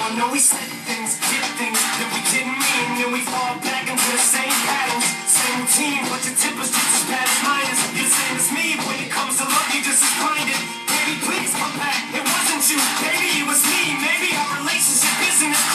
know we said things, did things that we didn't mean, and we fall back into the same patterns, same routine, but your temper's just as bad as mine is. You're the same as me, but when it comes to love, you're just as blinded. Baby, please come back, it wasn't you, baby, it was me. Maybe our relationship isn't as